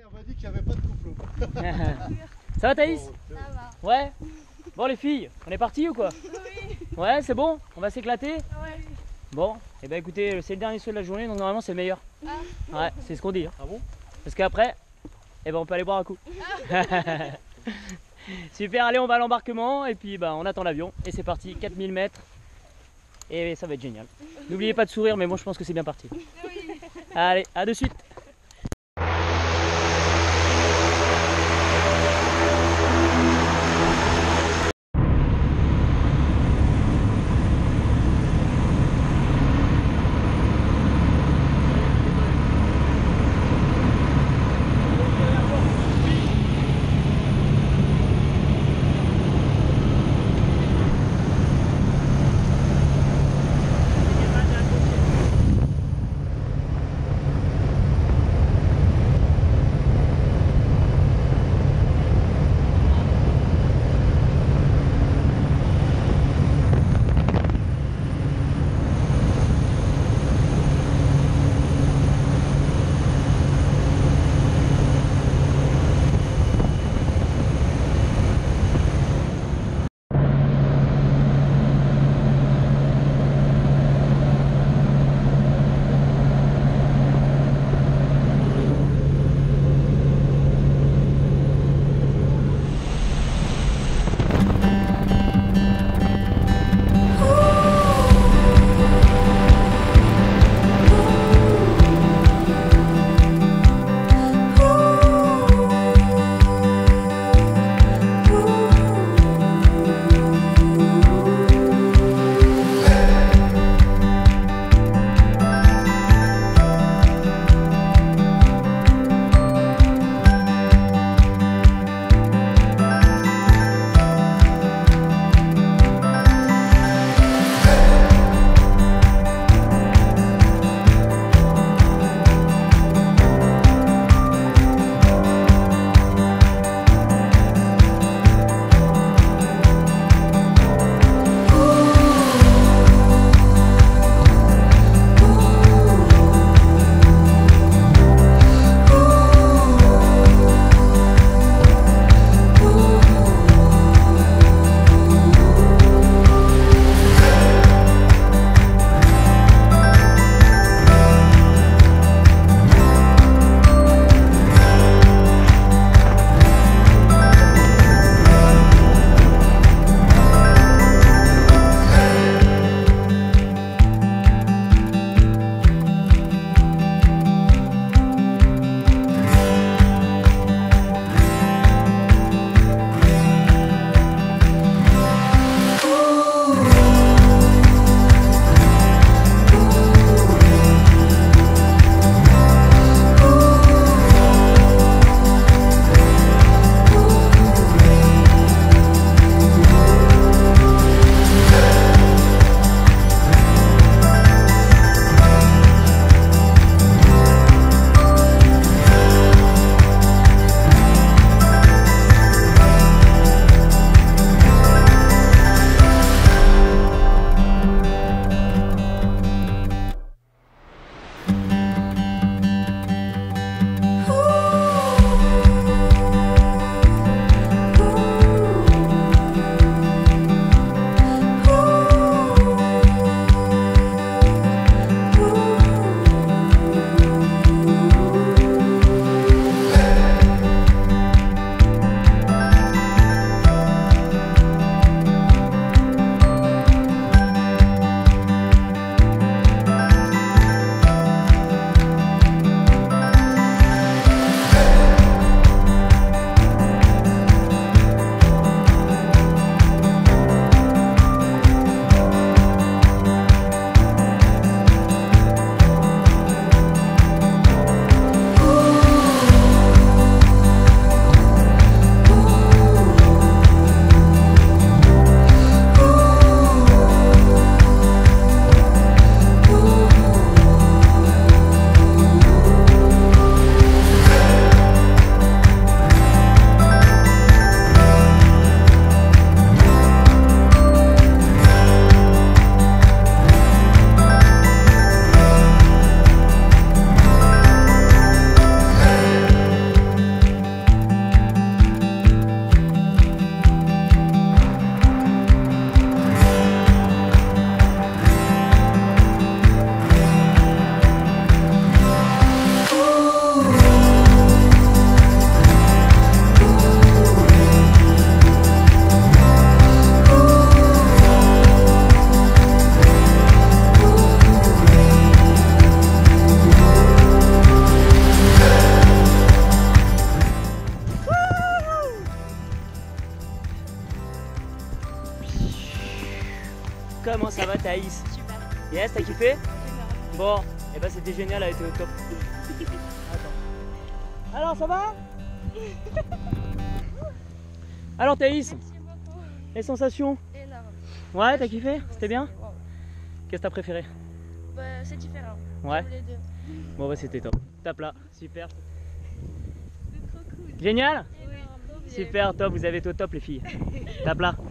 on m'a dit qu'il n'y avait pas de complot. Ça va Thaïs? Ça va. Ouais. Bon les filles, on est parti ou quoi? Oui. Ouais, c'est bon? On va s'éclater? Ouais. Bon, et ben écoutez, c'est le dernier saut de la journée, donc normalement c'est le meilleur. Ah. Ouais, c'est ce qu'on dit. Hein. Ah bon? Parce qu'après, eh ben on peut aller boire un coup. Super, allez on va à l'embarquement et puis on attend l'avion et c'est parti, 4000 mètres et ça va être génial. N'oubliez pas de sourire, mais moi je pense que c'est bien parti. Oui. Allez, à de suite. Yes, t'as kiffé? Bon, et bah c'était génial, elle a été au top. Attends. Alors ça va? Alors Thaïs, les sensations? Énorme. Ouais, t'as kiffé? C'était bien? Wow. Qu'est-ce que t'as préféré? Bah, c'est différent. Ouais. Les deux. Bon bah c'était top. Tape là, super. C'est trop cool. Génial? Oui. Super, top, vous avez été au top les filles. Tape là.